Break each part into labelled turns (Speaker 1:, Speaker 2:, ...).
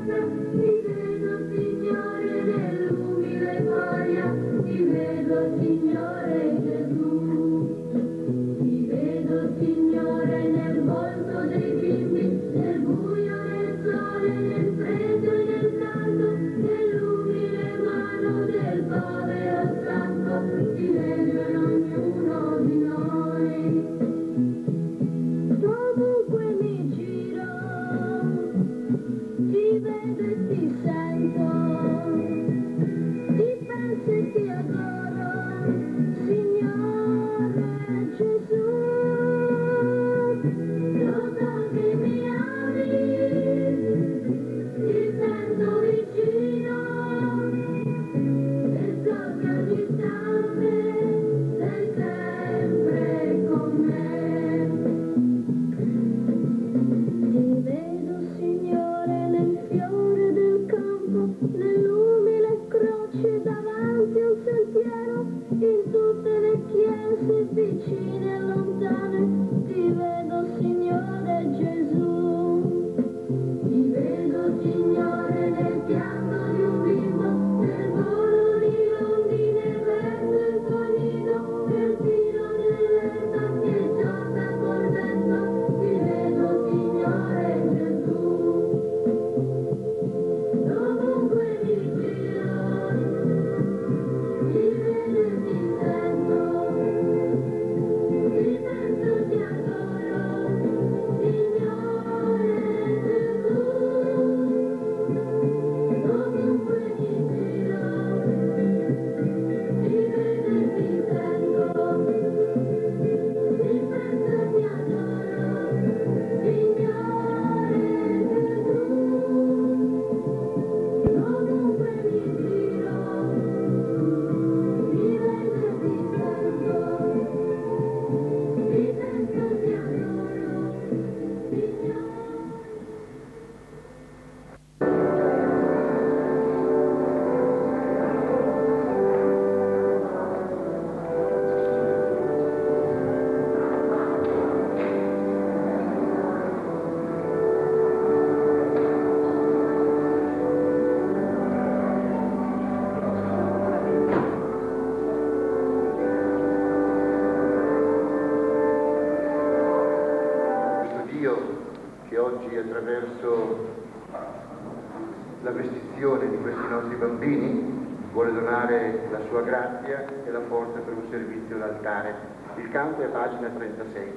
Speaker 1: Attraverso la vestizione di questi nostri bambini vuole donare la sua grazia e la forza per un servizio d'altare. Il canto è a pagina 36.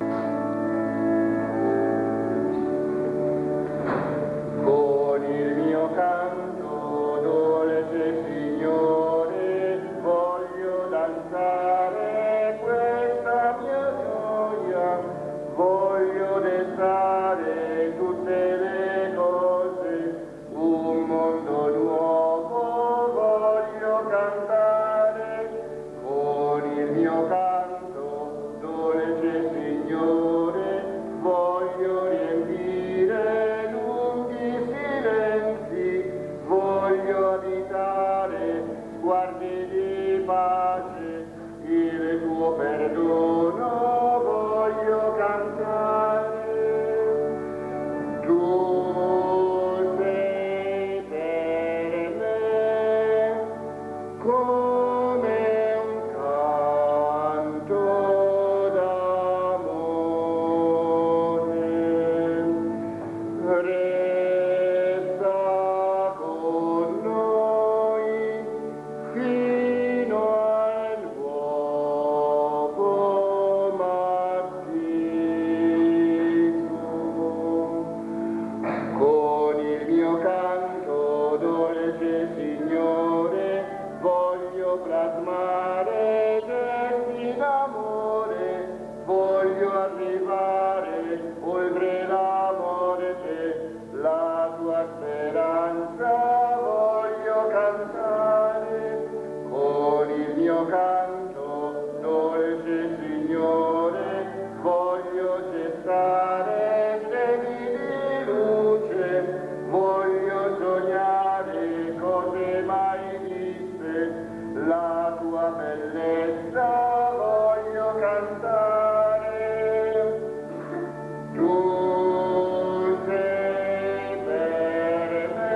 Speaker 1: Con il mio canto, dolce Signore, voglio danzare questa mia gioia, voglio destare tutte le cose, un mondo nuovo voglio cantare, con il mio canto, dolce Signore, voglio riempire lunghi silenzi, voglio abitare sguardi di pace, il tuo perdono voglio cantare. Tu sei per me come un canto d'amore, resta con noi fino al nuovo mattino. Con il mio canto, dolce Signore, voglio plasmare gesti d'amore, voglio arrivare oltre la morte, la tua speranza voglio cantare. Con il mio canto, dolce Signore, voglio cessare segni di luce, voglio sognare cose mai viste, la tua bellezza voglio cantare. Tu sei per me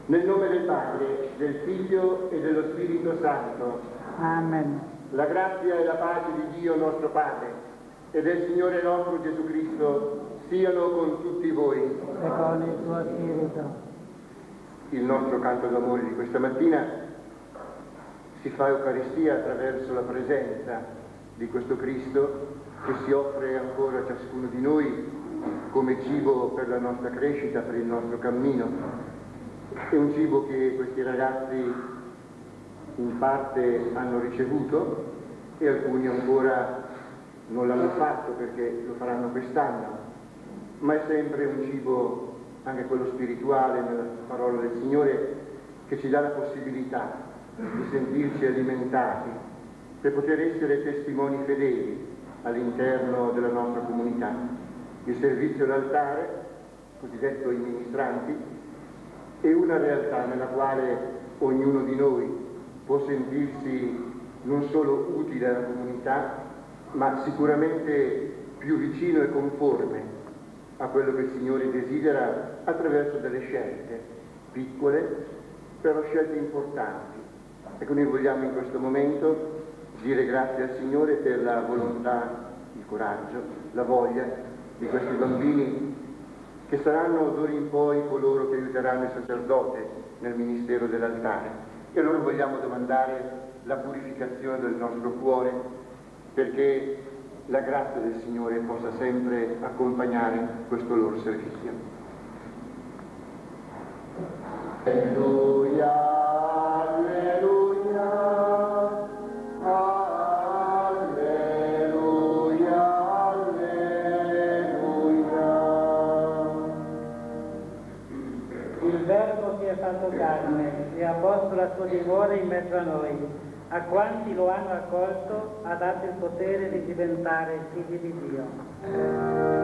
Speaker 1: Nel nome del Padre, del Figlio e dello Spirito Santo.
Speaker 2: Amen.
Speaker 1: La grazia e la pace di Dio nostro Padre e del Signore nostro Gesù Cristo siano con tutti voi.
Speaker 2: E con il tuo spirito.
Speaker 1: Il nostro canto d'amore di questa mattina si fa Eucaristia attraverso la presenza di questo Cristo che si offre ancora a ciascuno di noi come cibo per la nostra crescita, per il nostro cammino. È un cibo che questi ragazzi in parte hanno ricevuto e alcuni ancora non l'hanno fatto perché lo faranno quest'anno, ma è sempre un cibo, anche quello spirituale, nella parola del Signore, che ci dà la possibilità di sentirci alimentati per poter essere testimoni fedeli all'interno della nostra comunità. Il servizio d'altare, cosiddetto i ministranti, è una realtà nella quale ognuno di noi può sentirsi non solo utile alla comunità, ma sicuramente più vicino e conforme a quello che il Signore desidera attraverso delle scelte piccole, però scelte importanti. Ecco, noi vogliamo in questo momento dire grazie al Signore per la volontà, il coraggio, la voglia di questi bambini che saranno d'ora in poi coloro che aiuteranno il sacerdote nel ministero dell'altare. E allora vogliamo domandare la purificazione del nostro cuore perché la grazia del Signore possa sempre accompagnare questo loro servizio. Alleluia, alleluia.
Speaker 2: Fatto carne e ha posto la sua dimora in mezzo a noi. A quanti lo hanno accolto ha dato il potere di diventare figli di Dio.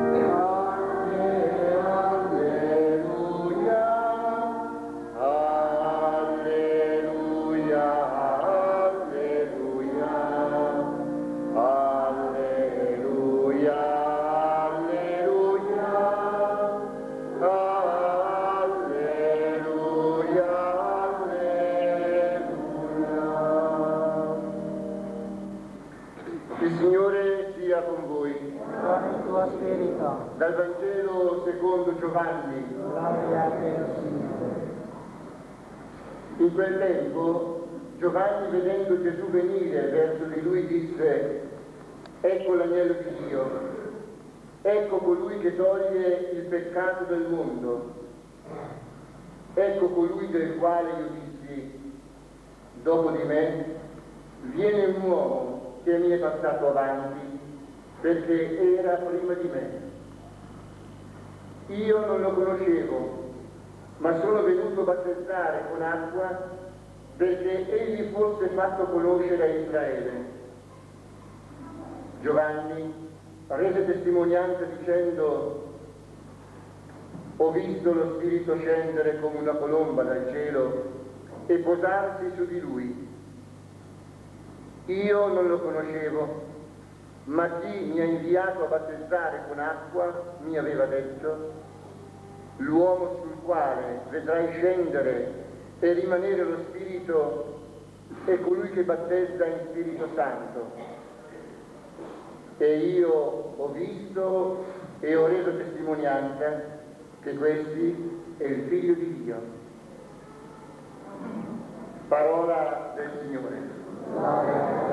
Speaker 1: Dal Vangelo secondo Giovanni.
Speaker 2: Gloria a te, Signore.
Speaker 1: In quel tempo Giovanni, vedendo Gesù venire verso di lui, disse: ecco l'agnello di Dio, ecco colui che toglie il peccato del mondo, ecco colui del quale io dissi: dopo di me viene un uomo che mi è passato avanti perché era prima di me. Io non lo conoscevo, ma sono venuto a battezzare con acqua perché egli fosse fatto conoscere a Israele. Giovanni rese testimonianza dicendo: ho visto lo Spirito scendere come una colomba dal cielo e posarsi su di lui. Io non lo conoscevo, ma chi mi ha inviato a battezzare con acqua mi aveva detto: l'uomo sul quale vedrai scendere e rimanere lo Spirito è colui che battezza in Spirito Santo. E io ho visto e ho reso testimonianza che questi è il Figlio di Dio. Parola del Signore.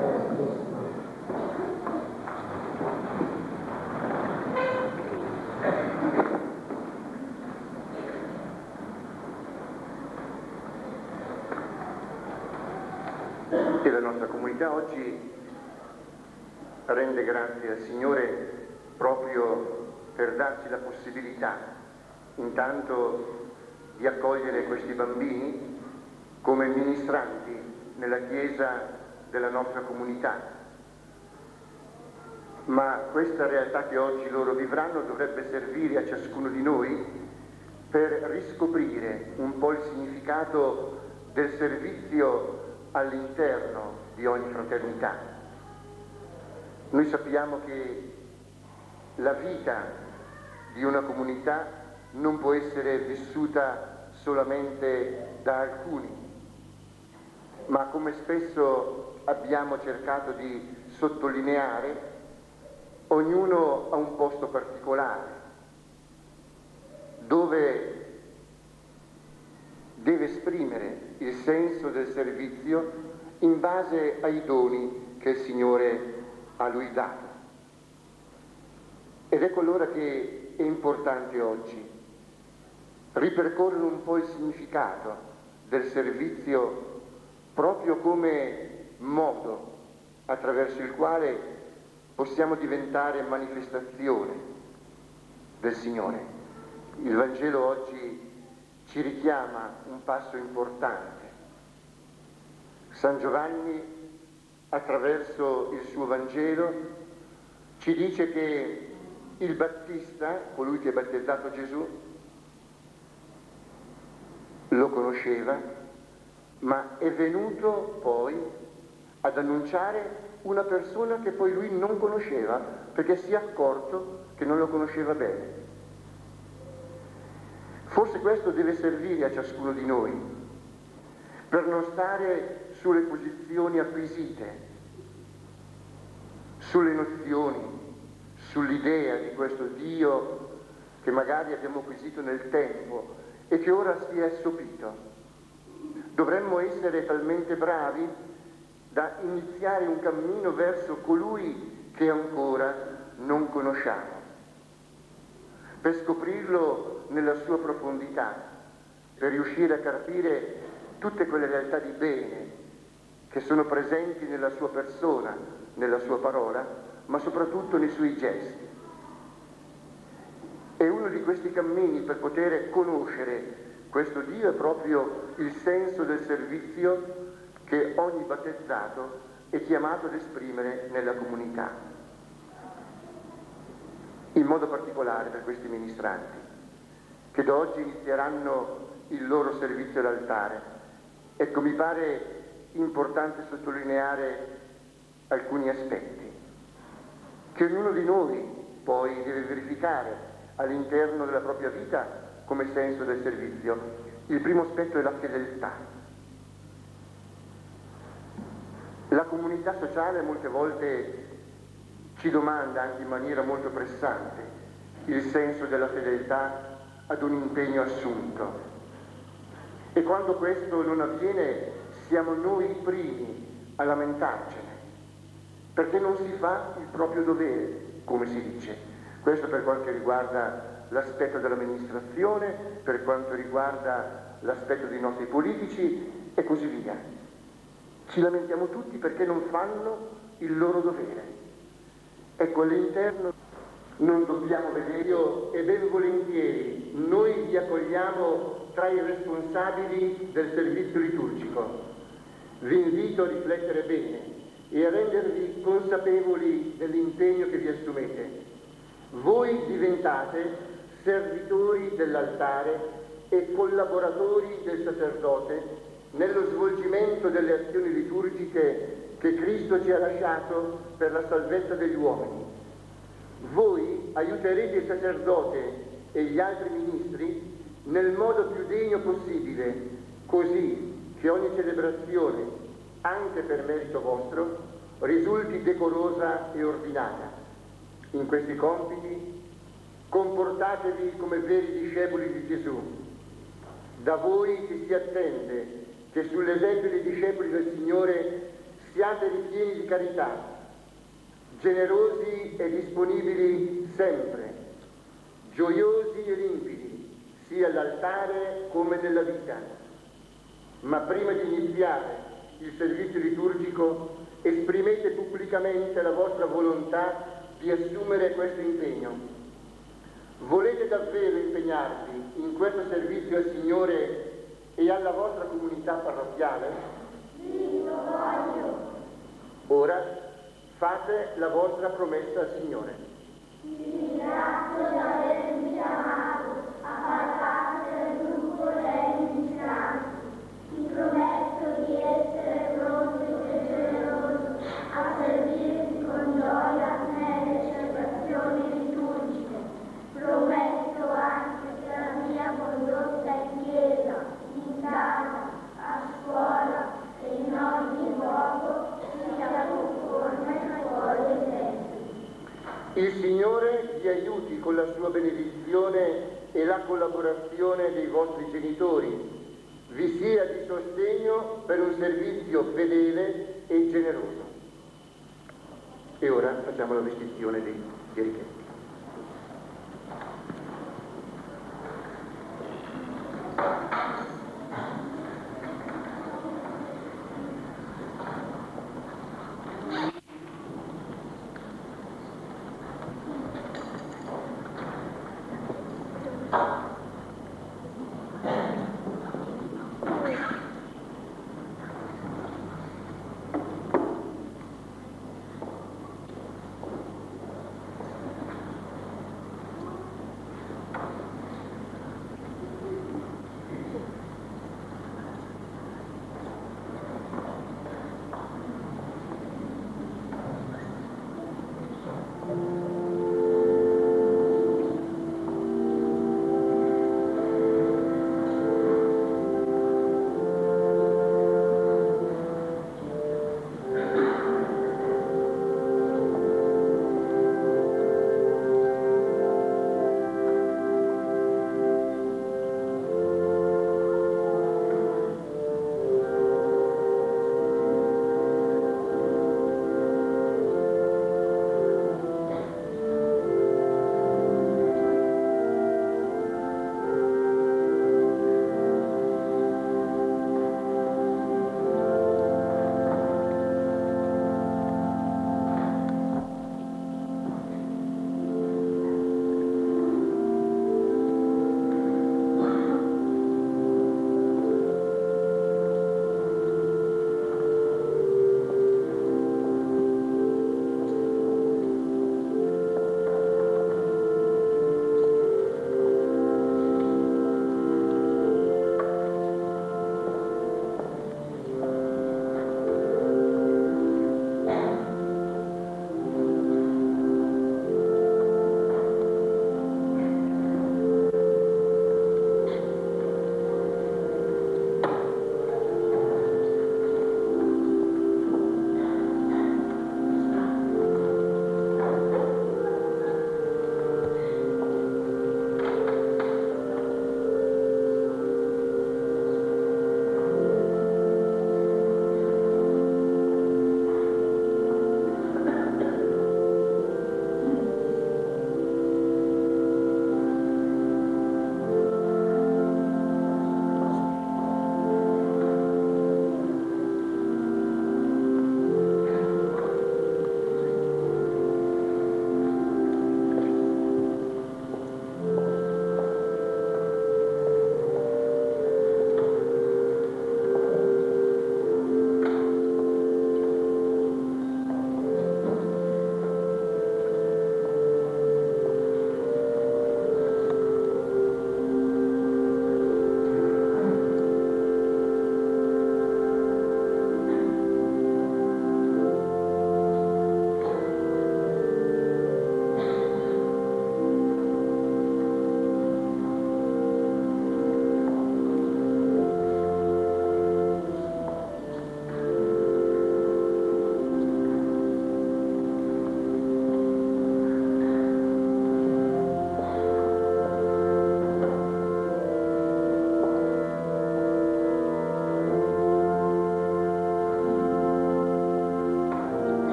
Speaker 1: E la nostra comunità oggi rende grazie al Signore proprio per darci la possibilità intanto di accogliere questi bambini come ministranti nella Chiesa della nostra comunità. Ma questa realtà che oggi loro vivranno dovrebbe servire a ciascuno di noi per riscoprire un po' il significato del servizio all'interno di ogni fraternità. Noi sappiamo che la vita di una comunità non può essere vissuta solamente da alcuni, ma come spesso abbiamo cercato di sottolineare, ognuno ha un posto particolare dove deve esprimere il senso del servizio in base ai doni che il Signore a lui dato. Ed ecco allora che è importante oggi ripercorrere un po' il significato del servizio proprio come modo attraverso il quale possiamo diventare manifestazione del Signore. Il Vangelo oggi ci richiama un passo importante. San Giovanni, attraverso il suo Vangelo, ci dice che il Battista, colui che ha battezzato Gesù, lo conosceva, ma è venuto poi ad annunciare una persona che poi lui non conosceva, perché si è accorto che non lo conosceva bene. Forse questo deve servire a ciascuno di noi, per non stare sulle posizioni acquisite, sulle nozioni, sull'idea di questo Dio che magari abbiamo acquisito nel tempo e che ora si è assopito. Dovremmo essere talmente bravi da iniziare un cammino verso colui che ancora non conosciamo, per scoprirlo nella sua profondità, per riuscire a capire tutte quelle realtà di bene che sono presenti nella sua persona, nella sua parola, ma soprattutto nei suoi gesti. E uno di questi cammini per poter conoscere questo Dio è proprio il senso del servizio che ogni battezzato è chiamato ad esprimere nella comunità. In modo particolare per questi ministranti, che da oggi inizieranno il loro servizio all'altare. Ecco, mi pare importante sottolineare alcuni aspetti che ognuno di noi poi deve verificare all'interno della propria vita come senso del servizio. Il primo aspetto è la fedeltà. La comunità sociale molte volte ci domanda, anche in maniera molto pressante, il senso della fedeltà ad un impegno assunto. E quando questo non avviene siamo noi i primi a lamentarcene, perché non si fa il proprio dovere, come si dice. Questo per quanto riguarda l'aspetto dell'amministrazione, per quanto riguarda l'aspetto dei nostri politici e così via. Ci lamentiamo tutti perché non fanno il loro dovere. Ecco, all'interno non dobbiamo vedere, io e ben volentieri noi vi accogliamo tra i responsabili del servizio liturgico. Vi invito a riflettere bene e a rendervi consapevoli dell'impegno che vi assumete. Voi diventate servitori dell'altare e collaboratori del sacerdote nello svolgimento delle azioni liturgiche che Cristo ci ha lasciato per la salvezza degli uomini. Voi aiuterete il sacerdote e gli altri ministri nel modo più degno possibile, così che ogni celebrazione, anche per merito vostro, risulti decorosa e ordinata. In questi compiti comportatevi come veri discepoli di Gesù. Da voi ci si attende che sull'esempio dei discepoli del Signore siate ripieni di carità, generosi e disponibili sempre, gioiosi e limpidi, sia all'altare come nella vita. Ma prima di iniziare il servizio liturgico, esprimete pubblicamente la vostra volontà di assumere questo impegno. Volete davvero impegnarvi in questo servizio al Signore e alla vostra comunità parrocchiale?
Speaker 3: Sì, lo voglio.
Speaker 1: Ora fate la vostra promessa al Signore.
Speaker 3: Ti ringrazio di avermi chiamato a far parte del gruppo dei ministranti. Ti prometto di essere pronto e generoso a servirti con gioia nelle celebrazioni liturgiche. Prometto anche che la mia condotta in chiesa
Speaker 1: con la sua benedizione e la collaborazione dei vostri genitori, vi sia di sostegno per un servizio fedele e generoso. E ora facciamo la vestizione dei chierichetti.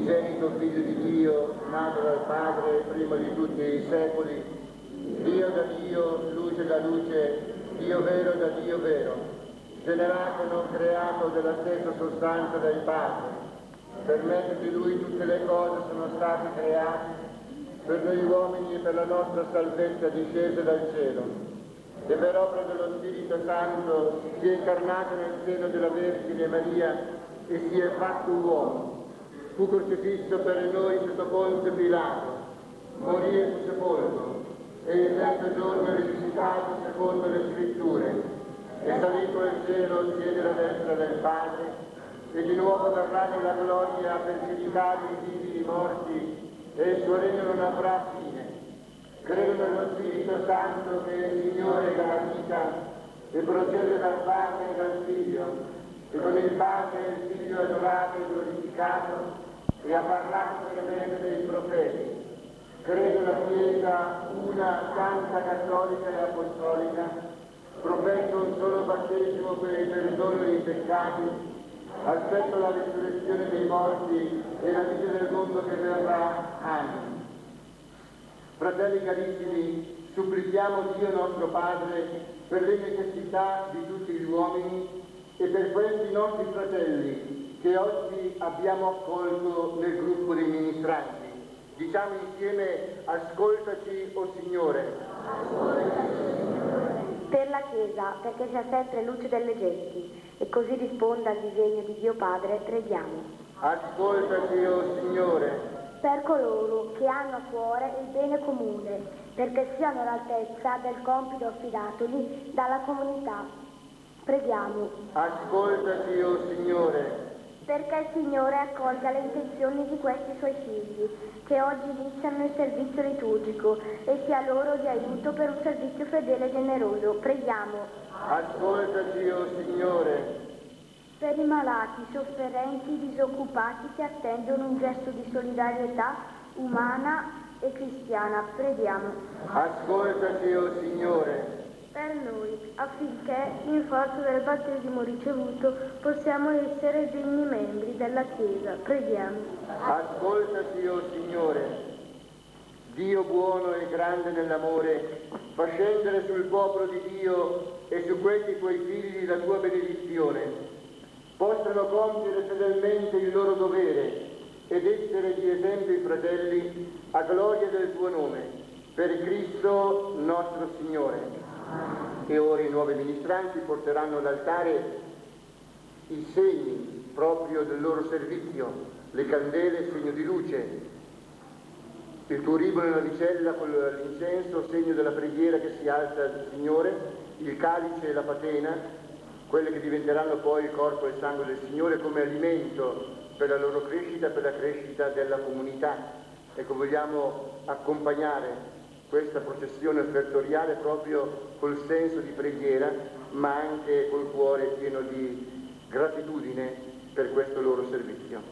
Speaker 1: l'unigenito Figlio di Dio, nato dal Padre prima di tutti i secoli, Dio da Dio, luce da luce, Dio vero da Dio vero, generato non creato della stessa sostanza del Padre. Per mezzo di Lui tutte le cose sono state create, per noi uomini e per la nostra salvezza discese dal cielo. E per opera dello Spirito Santo si è incarnato nel seno della Vergine Maria e si è fatto uomo. Fu crocifisso per noi sotto Ponzio Pilato, morì e fu sepolto, e il terzo giorno è risuscitato secondo le Scritture, è salito al cielo, siede alla destra del Padre, e di nuovo verrà nella gloria per giudicare i vivi e i morti, e il suo regno non avrà fine. Credo nello Spirito Santo che è il Signore della vita e procede dal Padre e dal Figlio, e con il Padre e il Figlio adorato e glorificato, e ha parlato per mezzo dei profeti. Credo nella Chiesa una, santa, cattolica e apostolica, professo un solo battesimo per il perdono dei peccati, aspetto la risurrezione dei morti e la vita del mondo che verrà. Amen. Fratelli carissimi, supplichiamo Dio nostro Padre per le necessità di tutti gli uomini e per questi nostri fratelli che oggi abbiamo accolto nel gruppo dei ministranti. Diciamo insieme: ascoltaci, o Signore.
Speaker 4: Per la Chiesa, perché sia sempre luce delle genti e così risponda al disegno di Dio Padre, preghiamo.
Speaker 1: Ascoltaci, o Signore.
Speaker 4: Per coloro che hanno a cuore il bene comune, perché siano all'altezza del compito affidatogli dalla comunità. Preghiamo. Ascoltaci,
Speaker 1: o Signore.
Speaker 4: Perché il Signore accolga le intenzioni di questi Suoi figli, che oggi iniziano il servizio liturgico, e sia loro di aiuto per un servizio fedele e generoso. Preghiamo.
Speaker 1: Ascoltaci, o Signore.
Speaker 4: Per i malati, sofferenti, disoccupati che attendono un gesto di solidarietà umana e cristiana, preghiamo.
Speaker 1: Ascoltaci, o Signore.
Speaker 4: Per noi, affinché, in forza del battesimo ricevuto, possiamo essere degni membri della Chiesa, preghiamo.
Speaker 1: Ascoltaci, o Signore. Dio buono e grande nell'amore, fa scendere sul popolo di Dio e su questi tuoi figli la tua benedizione. Possano compiere fedelmente il loro dovere ed essere di esempio ai fratelli a gloria del tuo nome, per Cristo nostro Signore. E ora i nuovi ministranti porteranno all'altare i segni proprio del loro servizio, le candele, segno di luce, il turibolo e la vicella con l'incenso, segno della preghiera che si alza al Signore, il calice e la patena, quelle che diventeranno poi il corpo e il sangue del Signore come alimento per la loro crescita e per la crescita della comunità. Ecco, vogliamo accompagnare questa processione offertoriale proprio col senso di preghiera, ma anche col cuore pieno di gratitudine per questo loro servizio.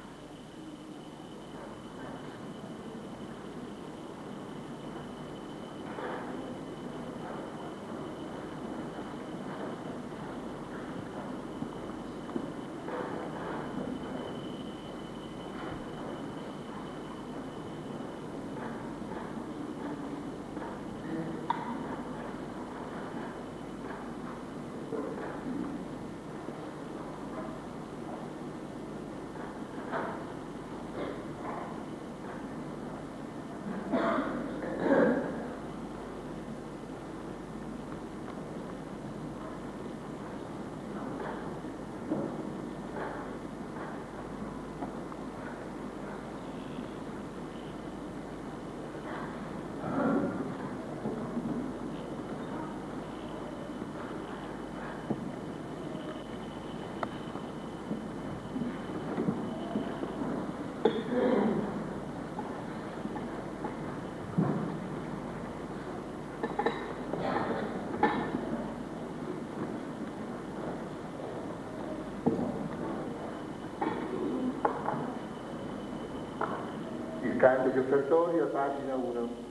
Speaker 1: Canto di offertorio, pagina 1.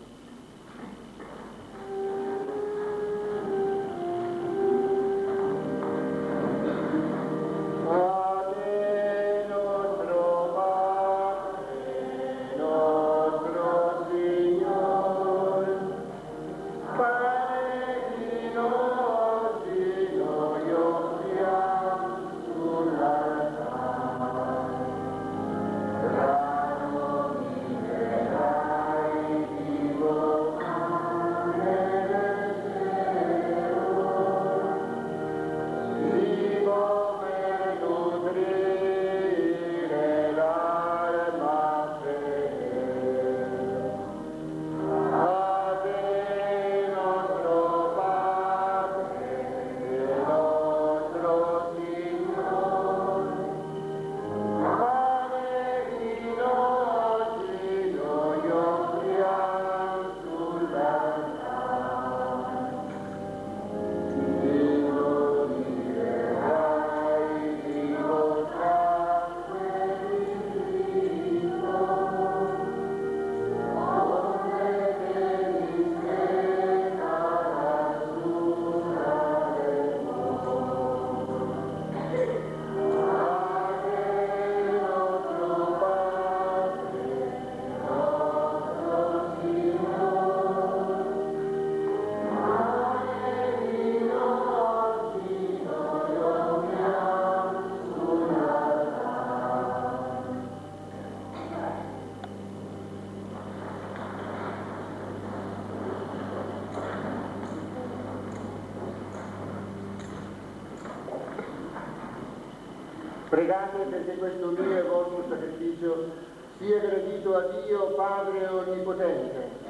Speaker 1: A te nostro Padre, Pregate perché questo mio e vostro sacrificio sia gradito a Dio Padre Onnipotente.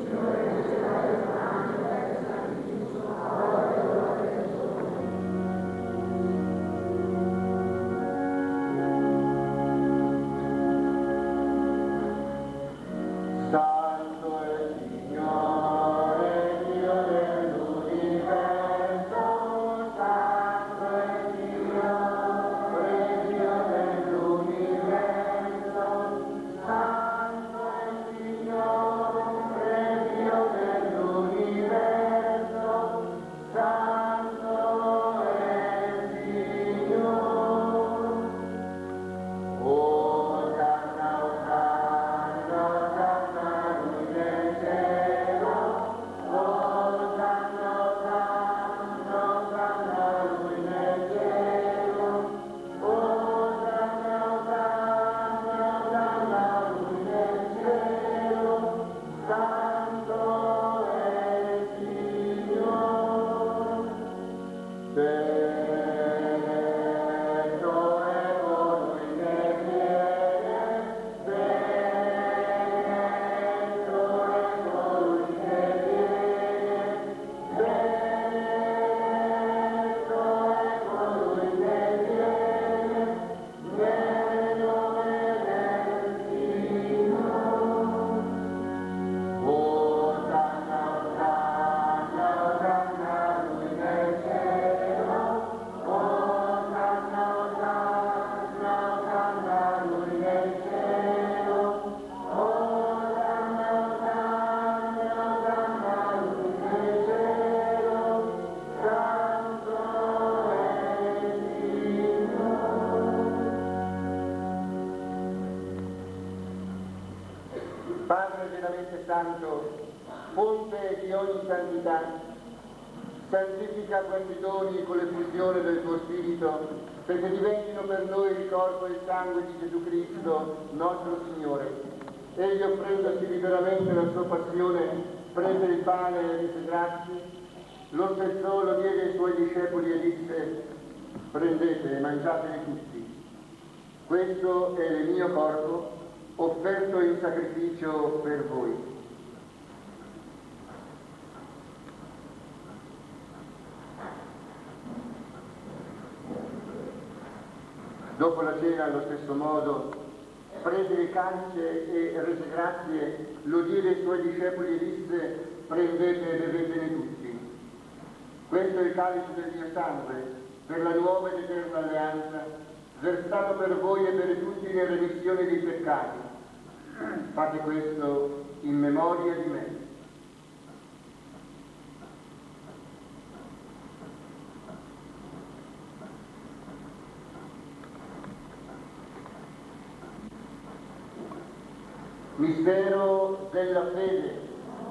Speaker 1: Santo è il Signore, Dio dell'universo, Santo è il Signore, Dio dell'universo, Santo è il Signore, Dio dell'universo, Santo è il Signore. Osanna, Osanna, Osanna, lui nel cielo. Osanna, Osanna, Osanna, lui nel cielo. Osanna, Osanna, Osanna, lui nel cielo. Santo è il Signore. Benedetto è colui che viene, benedetto è colui che viene, benedetto è colui che viene, nel nome del Signore. Osanna, Osanna, Osanna, lui nel cielo. Osanna, Osanna, Osanna, lui nel cielo. Osanna, Osanna, Osanna, lui nel cielo. Santo è il Signore. Padre veramente santo, fonte di ogni santità, santifica questi doni con l'effusione del tuo Spirito, perché diventino per noi il corpo e il sangue di Gesù Cristo, nostro Signore. Egli, offrendosi liberamente la sua passione, prese il pane e disse grazie, lo spezzò, lo diede ai suoi discepoli e disse: prendete e mangiatene tutti. Questo è il mio corpo, offerto in sacrificio per voi. Dopo la cena, allo stesso modo, prese il calice e rese grazie, lo diede ai suoi discepoli e disse: prendete e bevetene tutti. Questo è il calice del mio sangue, per la nuova ed eterna alleanza, versato per voi e per tutti in remissione dei peccati. Fate questo in memoria di me. Mistero della fede.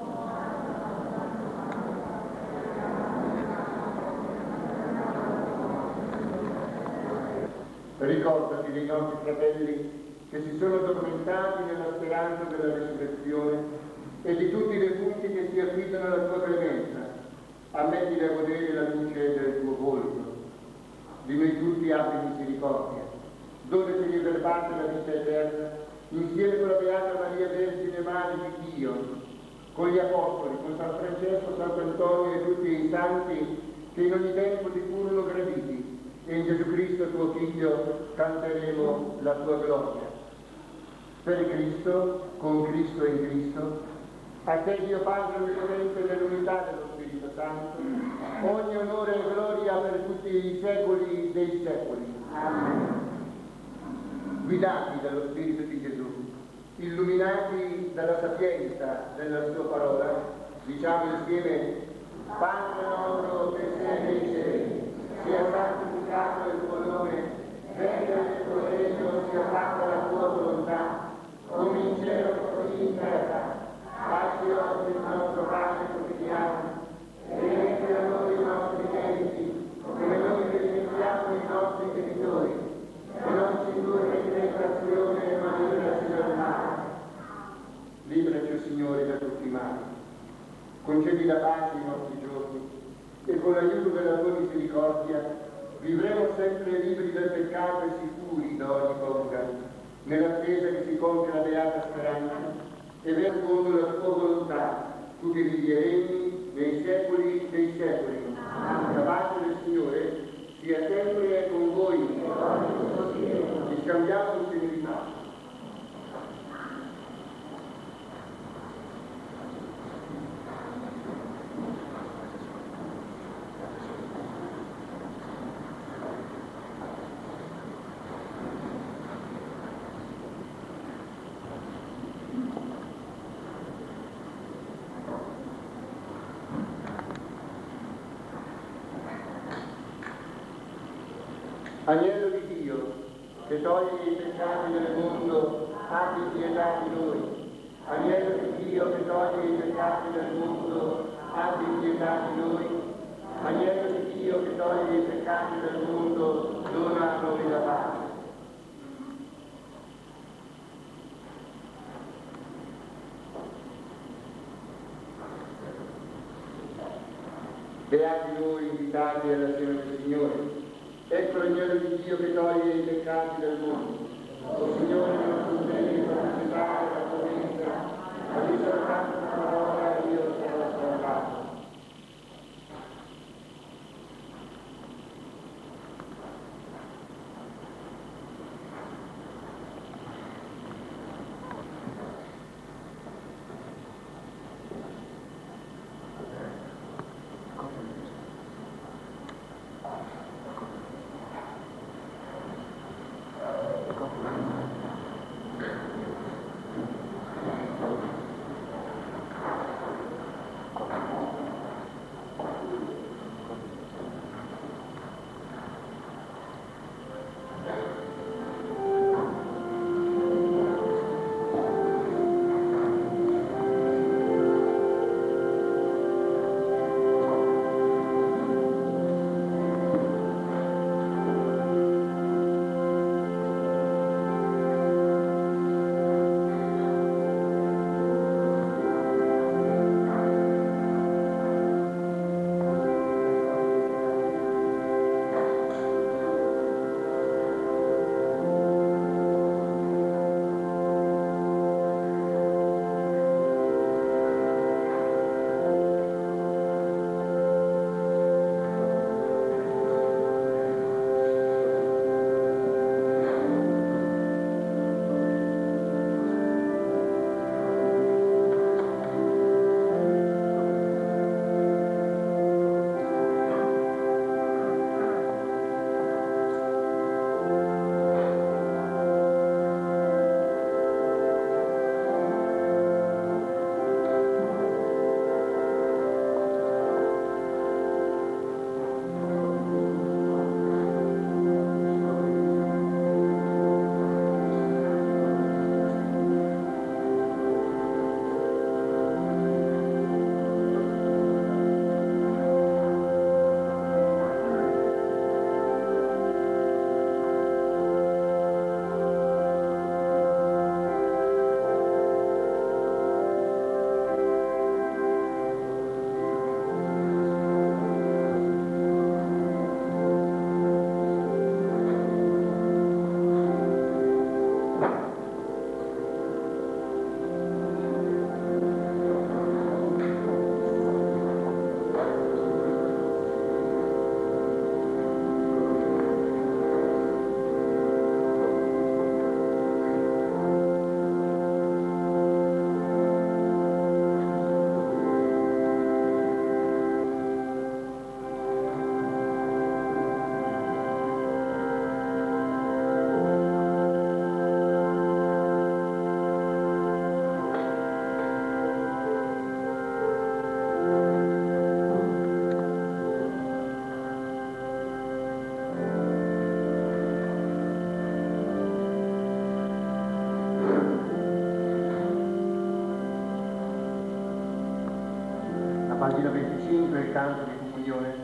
Speaker 1: Ricordati dei nostri fratelli che si sono addormentati nella speranza della resurrezione e di tutti i defunti che si affidano alla tua clemenza. Ammettili a godere la luce del tuo volto. Di noi tutti abbi misericordia. Donati di verbate la vita eterna, insieme con la Beata Maria Vergine Madre di Dio, con gli Apostoli, con San Francesco, Sant'Antonio e tutti i santi che in ogni tempo ti furono graditi, e in Gesù Cristo tuo Figlio canteremo la tua gloria. Per Cristo, con Cristo e in Cristo, a te Dio Padre Onnipotente nell'unità dello Spirito Santo, ogni onore e gloria per tutti i secoli dei secoli. Amen. Guidati dallo Spirito di Gesù, illuminati dalla sapienza della sua parola, diciamo insieme: Padre nostro che sei nei cieli, sia santificato il tuo nome, venga il tuo regno, sia fatta la tua volontà, come in cielo così in terra. Dacci oggi il nostro pane quotidiano, e rimetti a noi i nostri debiti, come noi rimettiamo i nostri debitori, e non ci indurre in tentazione, ma liberaci dal male. Liberaci, o Signore, da tutti i mali. Concedi la pace ai nostri giorni, e con l'aiuto della tua misericordia vivremo sempre liberi dal peccato e sicuri da ogni paura, nell'attesa che si compia la beata speranza e venga secondo la tua volontà, tu che vivi e regni nei secoli dei secoli. La pace del Signore sia sempre con voi. Ci scambiamo un segno di pace. Agnello di Dio, che toglie i peccati del mondo, abbi pietà di noi. Agnello di Dio, che toglie i peccati del mondo, abbi pietà di noi. Agnello di Dio, che toglie i peccati del mondo, dona a noi la pace. Beati noi invitati alla cena del Signore. Ecco l'agnello di Dio che toglie i peccati del mondo. O Signore, non consegni per accettare la tua vita, ma di soltanto una parola e io sarò salvato. Pagina 25, il canto di comunione.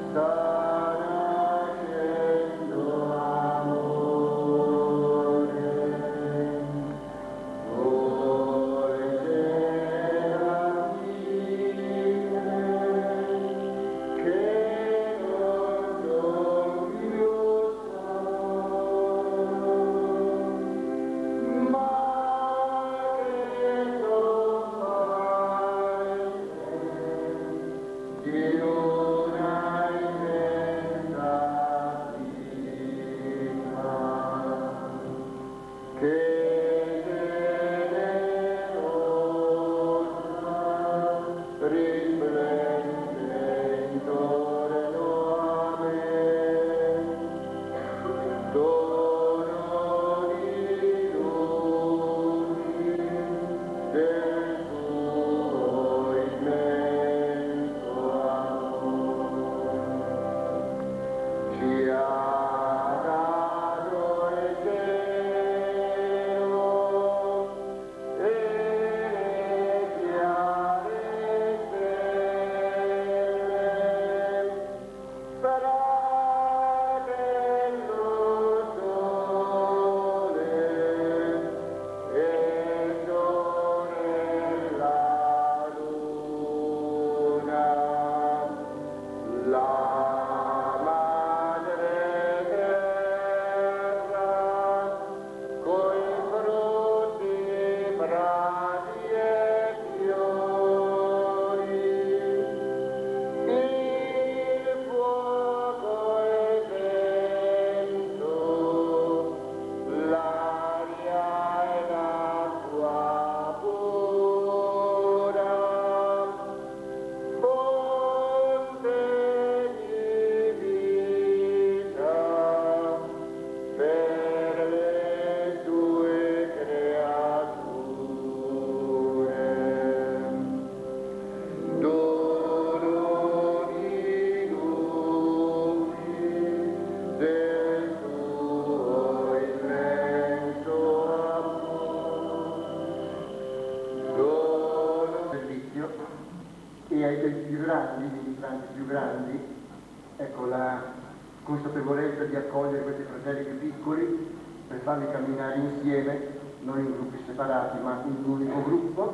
Speaker 1: E ai più grandi, i ministranti più grandi, ecco la consapevolezza di accogliere questi fratelli più piccoli per farli camminare insieme, non in gruppi separati ma in un unico gruppo,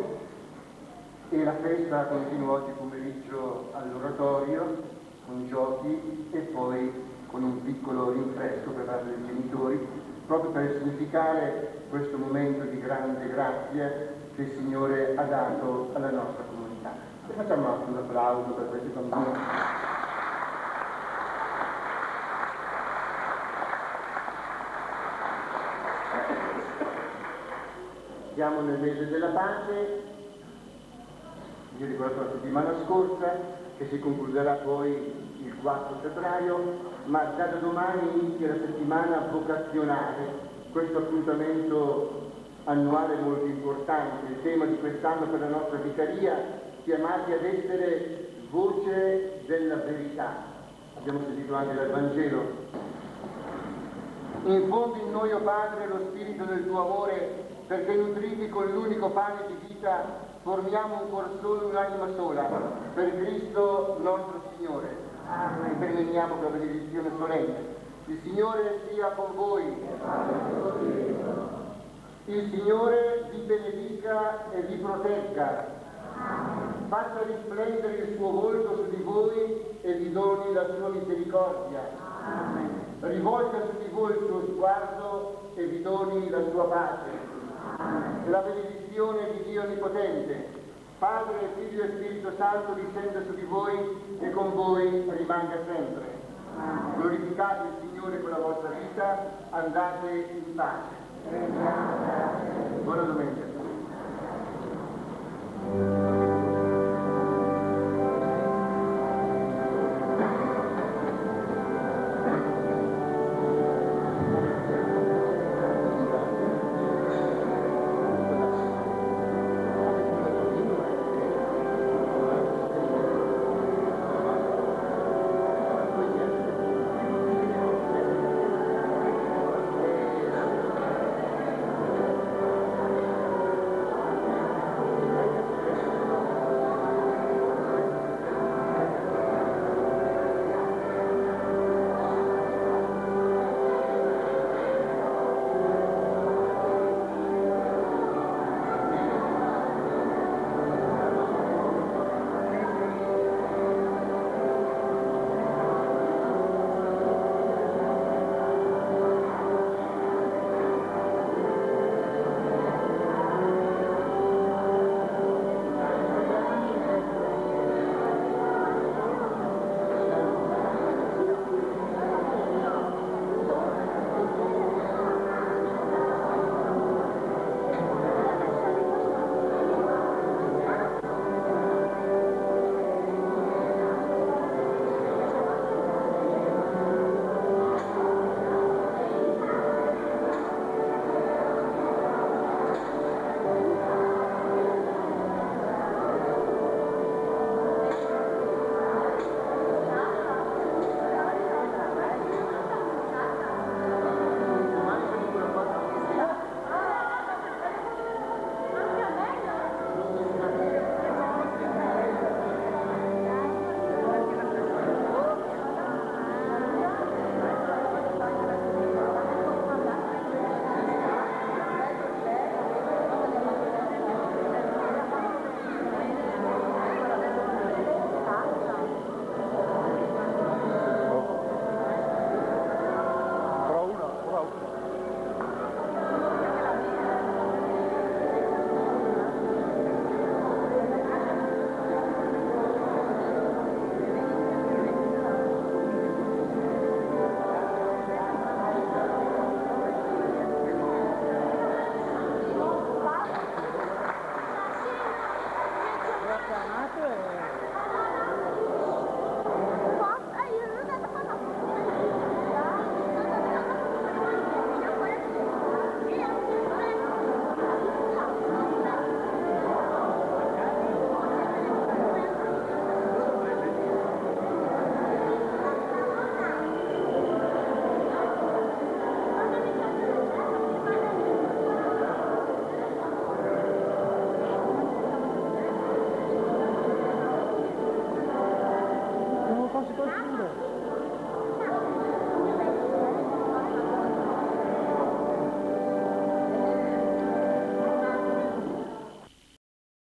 Speaker 1: e la festa continua oggi pomeriggio all'oratorio con giochi e poi con un piccolo rinfresco preparato dai genitori, proprio per significare questo momento di grande grazia che il Signore ha dato alla nostra comunità. E facciamo anche un applauso per questi bambini. Siamo nel mese della pace, vi ho ricordato la settimana scorsa, che si concluderà poi il 4 febbraio, ma già da domani inizia la settimana vocazionale, questo appuntamento annuale molto importante. Il tema di quest'anno per la nostra vicaria: chiamati ad essere voce della verità. Abbiamo sentito anche dal Vangelo. Infondi in noi, o Padre, lo spirito del tuo amore, perché nutriti con l'unico pane di vita formiamo un cuor solo e un'anima sola, per Cristo nostro Signore. Amen. Terminiamo con la benedizione solenne. Il Signore sia con voi. Il Signore vi benedica e vi protegga. Faccia risplendere il suo volto su di voi e vi doni la sua misericordia. Amen. Rivolga su di voi il suo sguardo e vi doni la sua pace. Amen. La benedizione di Dio Onnipotente, Padre, Figlio e Spirito Santo, discenda su di voi e con voi rimanga sempre. Amen. Glorificate il Signore con la vostra vita, andate in pace. Buona domenica.